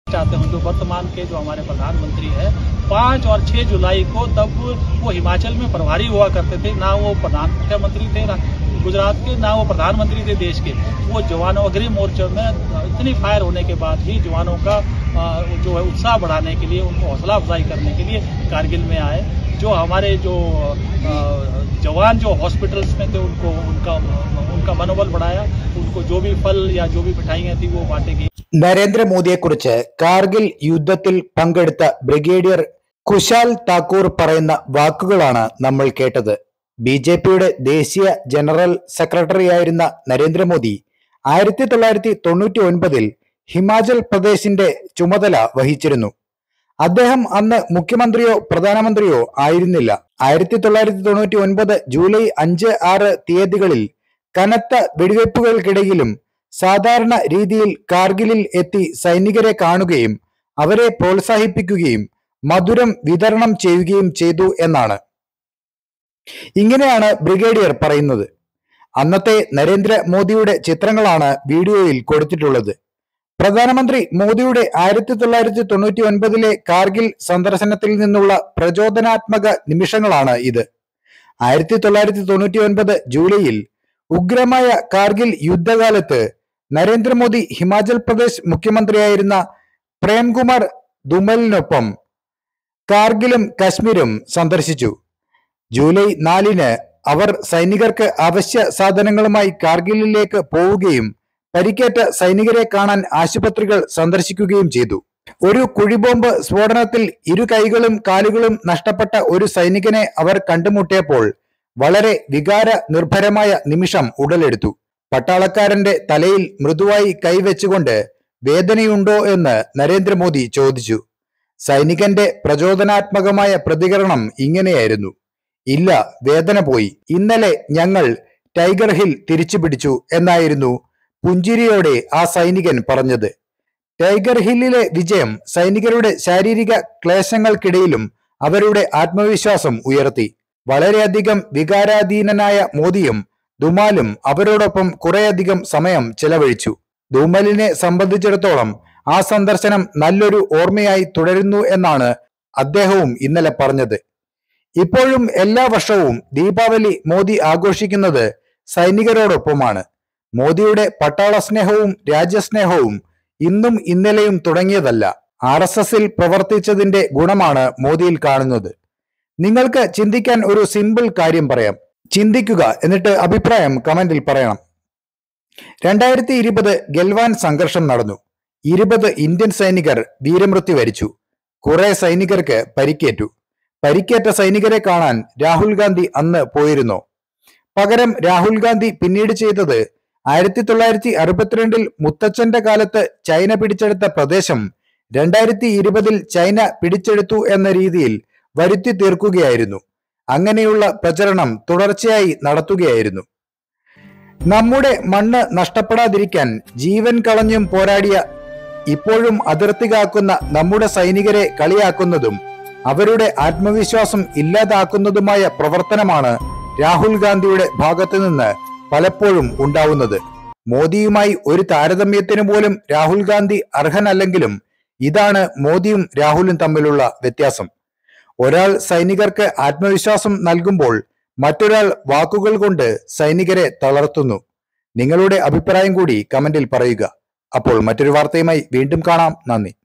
चाहते हैं। जो वर्तमान के जो हमारे प्रधानमंत्री है 5 और 6 जुलाई को, तब वो हिमाचल में प्रभारी हुआ करते थे, ना वो प्रधान मुख्यमंत्री थे गुजरात के, ना वो प्रधानमंत्री थे देश के। वो जवानों अग्रिम मोर्चे में इतनी फायर होने के बाद भी जवानों का जो है उत्साह बढ़ाने के लिए, उनको हौसला अफजाई करने के लिए कारगिल में आए। जो हमारे जो जवान जो हॉस्पिटल्स में थे उनका मनोबल बढ़ाया, उनको जो भी फल या जो भी मिठाइयाँ थी वो बांटी गई। നരേന്ദ്രമോദിയെക്കുറിച്ച് കാർഗിൽ യുദ്ധത്തിൽ പങ്കെടുത്ത ബ്രിഗേഡിയർ കുശാൽ താക്കൂർ പറയുന്ന വാക്കുകളാണ് നമ്മൾ കേട്ടത്. ബിജെപിയുടെ ദേശീയ ജനറൽ സെക്രട്ടറിയായിരുന്ന നരേന്ദ്രമോദി 1999 ഹിമാചൽ പ്രദേശിന്റെ ചുമതല വഹിച്ചിരുന്നു. അദ്ദേഹം അന്ന് മുഖ്യമന്ത്രിയോ പ്രധാനമന്ത്രിയോ ആയിരുന്നില്ല. 1999 ജൂലൈ 5, 6 തീയതികളിൽ കനത്ത വെടിവയ്പ്പുകൾക്കിടയിലും സാധാരണ രീതിയിൽ കാർഗിലിൽ എത്തി സൈനികരെ കാണുകയും അവരെ പ്രോത്സാഹിപ്പിക്കുകയും മധുരം വിതരണം ചെയ്യുകയും ചെയ്തു എന്നാണ്. ഇങ്ങനെയാണ് ബ്രിഗേഡിയർ പറയുന്നത്. അന്നത്തെ നരേന്ദ്രമോദിയുടെ ചിത്രങ്ങളാണ് വീഡിയോയിൽ കൊടുത്തിട്ടുള്ളത്. പ്രധാനമന്ത്രി മോദിയുടെ 1999 കാർഗിൽ സന്ദർശനത്തിൽ നിന്നുള്ള പ്രചോദനാത്മക നിമിഷങ്ങളാണ് ഇത്. 1999 ജൂലൈയിൽ ഉഗ്രമായ കാർഗിൽ യുദ്ധകാലത്ത് നരേന്ദ്രമോദി ഹിമാചൽ പ്രദേശ് മുഖ്യമന്ത്രിയായിരുന്ന പ്രേംകുമാർ ധുമലിനൊപ്പം കാർഗിലും കശ്മീരും സന്ദർശിച്ചു. ജൂലൈ 4 അവർ സൈനികർക്ക് അവശ്യ സാധനങ്ങളുമായി കാർഗിലിലേക്ക് പോവുകയും പരിക്കേറ്റ സൈനികരെ കാണാൻ ആശുപത്രികൾ സന്ദർശിക്കുകയും ചെയ്തു. ഒരു കുഴിബോംബ് സ്ഫോടനത്തിൽ 2 കൈകളും കാലുകളും നഷ്ടപ്പെട്ട ഒരു സൈനികനെ അവർ കണ്ടുമുട്ടിയപ്പോൾ വളരെ വികാര നിർഭരമായ നിമിഷം ഉടലെടുത്തു. പട്ടാളക്കാരന്റെ തലയിൽ മൃദുവായി കൈവച്ചുകൊണ്ട് വേദനയുണ്ടോ എന്ന് നരേന്ദ്രമോദി ചോദിച്ചു. സൈനികന്റെ പ്രചോദനാത്മകമായ പ്രതികരണം ഇങ്ങനെയായിരുന്നു: ഇല്ല, വേദന പോയി. ഇന്നലെ ഞങ്ങൾ ടൈഗർ ഹിൽ തിരിച്ചു പിടിച്ചു എന്നായിരുന്നു പുഞ്ചിരിയോടെ ആ സൈനികൻ പറഞ്ഞത്. ടൈഗർ ഹില്ലിലെ വിജയം സൈനികരുടെ ശാരീരിക ക്ലേശങ്ങൾക്കിടയിലും അവരുടെ ആത്മവിശ്വാസം ഉയർത്തി. വളരെയധികം വികാരാധീനനായ മോദിയും ധുമാലും അവരോടൊപ്പം കുറേയധികം സമയം ചെലവഴിച്ചു. ധുമലിനെ സംബന്ധിച്ചിടത്തോളം ആ സന്ദർശനം നല്ലൊരു ഓർമ്മയായി തുടരുന്നു എന്നാണ് അദ്ദേഹവും ഇന്നലെ പറഞ്ഞത്. ഇപ്പോഴും എല്ലാ വർഷവും ദീപാവലി മോദി ആഘോഷിക്കുന്നത് സൈനികരോടൊപ്പമാണ്. മോദിയുടെ പട്ടാള സ്നേഹവും രാജ്യസ്നേഹവും ഇന്നും ഇന്നലെയും തുടങ്ങിയതല്ല. RSSൽ പ്രവർത്തിച്ചതിന്റെ ഗുണമാണ് മോദിയിൽ കാണുന്നത്. നിങ്ങൾക്ക് ചിന്തിക്കാൻ ഒരു സിമ്പിൾ കാര്യം പറയാം. ചിന്തിക്കുക, എന്നിട്ട് അഭിപ്രായം കമന്റിൽ പറയണം. 2020 ഗൽവാൻ സംഘർഷം നടന്നു. 20 ഇന്ത്യൻ സൈനികർ വീരമൃത്യു വരിച്ചു. കുറെ സൈനികർക്ക് പരിക്കേറ്റു. പരിക്കേറ്റ സൈനികരെ കാണാൻ രാഹുൽ ഗാന്ധി അന്ന് പോയിരുന്നോ? പകരം രാഹുൽ ഗാന്ധി പിന്നീട് ചെയ്തത് 1962 മുത്തച്ഛന്റെ കാലത്ത് ചൈന പിടിച്ചെടുത്ത പ്രദേശം 2020 ചൈന പിടിച്ചെടുത്തു എന്ന രീതിയിൽ വരുത്തി തീർക്കുകയായിരുന്നു. അങ്ങനെയുള്ള പ്രചരണം തുടർച്ചയായി നടത്തുകയായിരുന്നു. നമ്മുടെ മണ്ണ് നഷ്ടപ്പെടാതിരിക്കാൻ ജീവൻ കളഞ്ഞും പോരാടിയ, ഇപ്പോഴും അതിർത്തി കാക്കുന്ന നമ്മുടെ സൈനികരെ കളിയാക്കുന്നതും അവരുടെ ആത്മവിശ്വാസം ഇല്ലാതാക്കുന്നതുമായ പ്രവർത്തനമാണ് രാഹുൽ ഗാന്ധിയുടെ ഭാഗത്തു നിന്ന് പലപ്പോഴും ഉണ്ടാവുന്നത്. മോദിയുമായി ഒരു താരതമ്യത്തിന് പോലും രാഹുൽ ഗാന്ധി അർഹനല്ലെങ്കിലും ഇതാണ് മോദിയും രാഹുലും തമ്മിലുള്ള വ്യത്യാസം. ഒരാൾ സൈനികർക്ക് ആത്മവിശ്വാസം നൽകുമ്പോൾ മറ്റൊരാൾ വാക്കുകൾ കൊണ്ട് സൈനികരെ തളർത്തുന്നു. നിങ്ങളുടെ അഭിപ്രായം കൂടി കമന്റിൽ പറയുക. അപ്പോൾ മറ്റൊരു വാർത്തയുമായി വീണ്ടും കാണാം. നന്ദി.